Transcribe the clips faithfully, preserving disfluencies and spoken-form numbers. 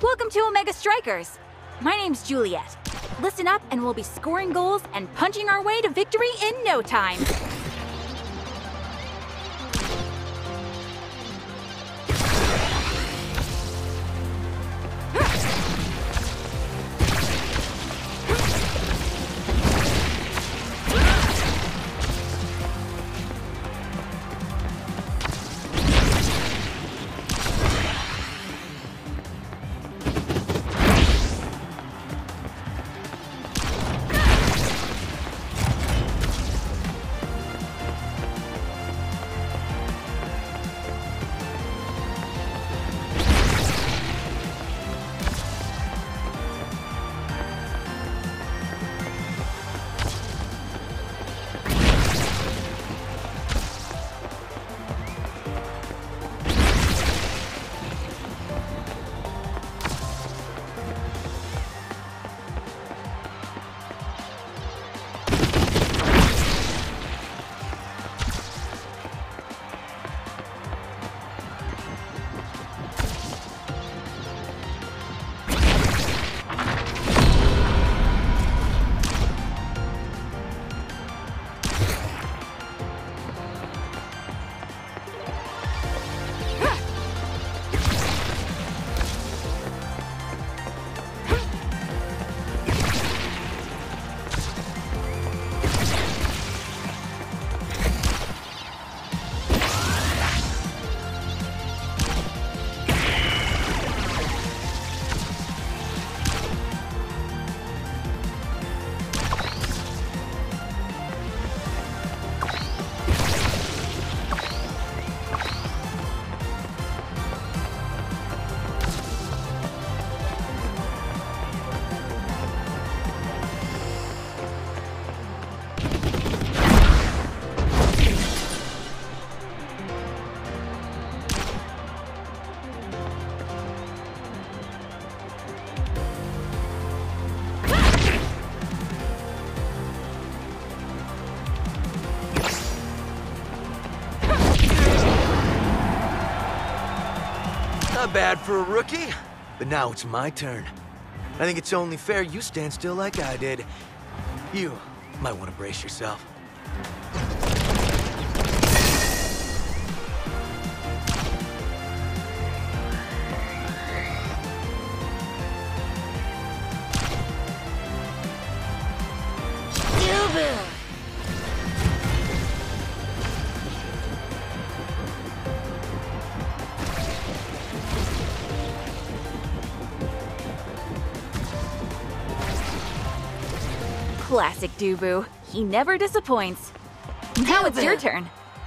Welcome to Omega Strikers! My name's Juliet. Listen up and we'll be scoring goals and punching our way to victory in no time. Not bad for a rookie, but now it's my turn. I think it's only fair you stand still like I did. You might want to brace yourself. Classic Dubu. He never disappoints. Now it's your turn.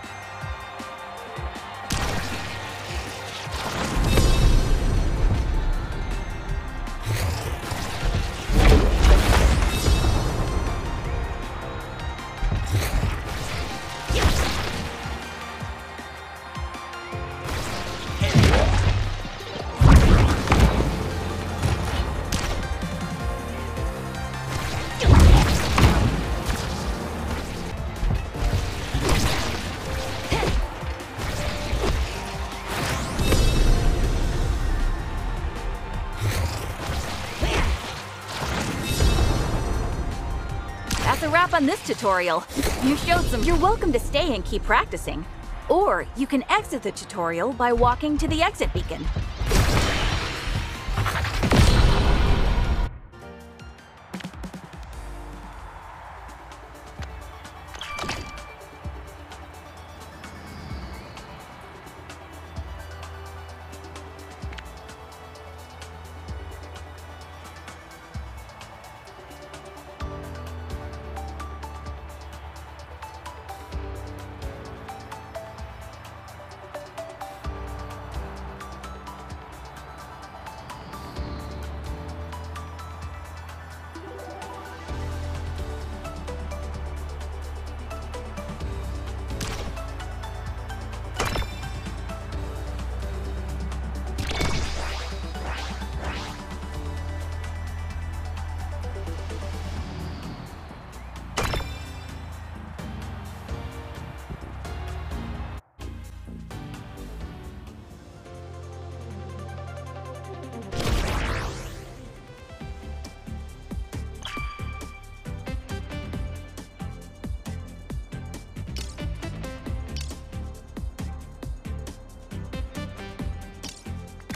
That's a wrap on this tutorial. You showed some. You're welcome to stay and keep practicing. Or you can exit the tutorial by walking to the exit beacon.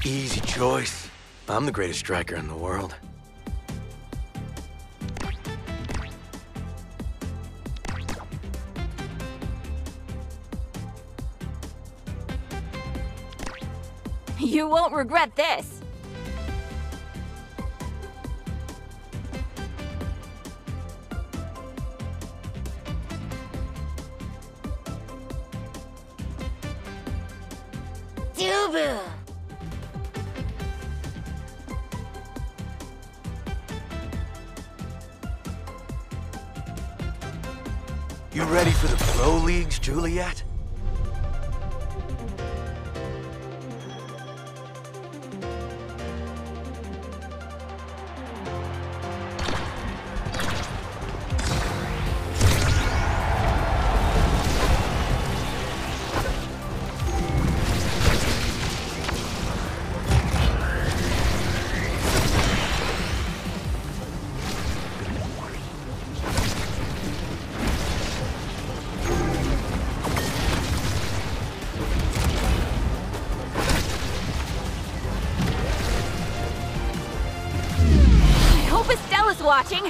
Easy choice. I'm the greatest striker in the world. You won't regret this. Tofu. You ready for the pro leagues, Juliet? Watching.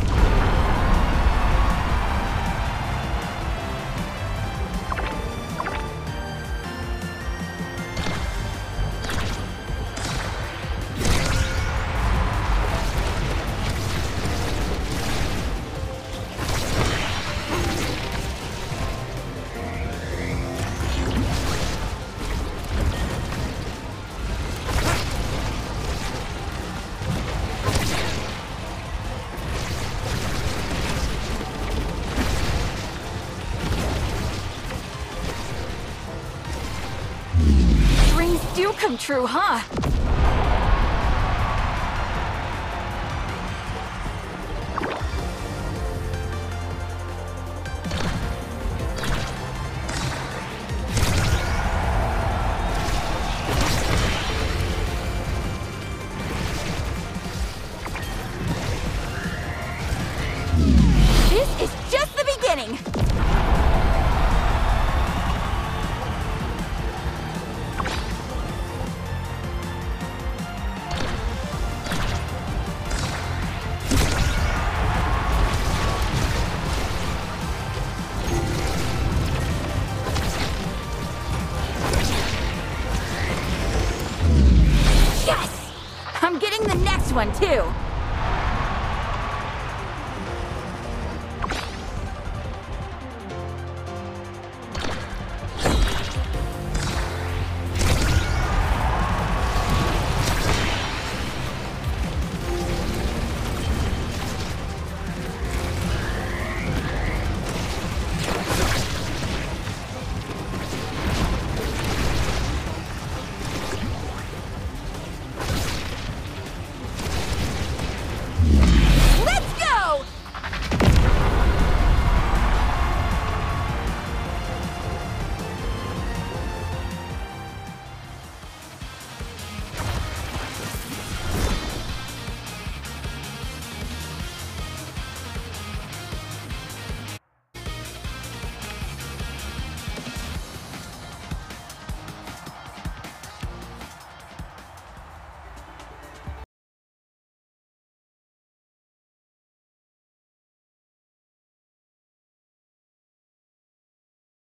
Do come true, huh? This is just the beginning. I'm getting the next one, too!